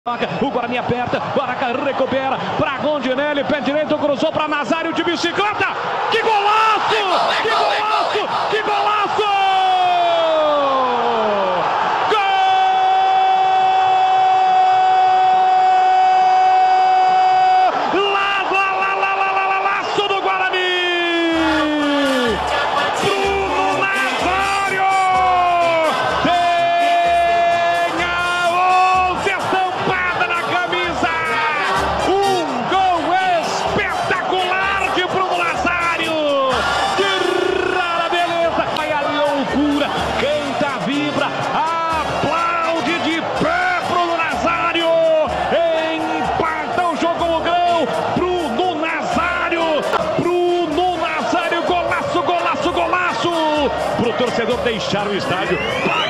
O Guarani aperta, Baraca recupera para Rondinelli, pé direito, cruzou para Nazário de bicicleta. Que golaço! Que golaço! Que golaço! Laço do Guarani! Bruno Nazário! Tem a onça estampada na camisa! Um gol espetacular de Bruno Nazário! Que rara beleza! Vai a loucura! Canta, vibra, aplaude de pé Bruno Nazário! Empata o jogo no grão! Bruno Nazário! Golaço! Pro torcedor deixar o estádio.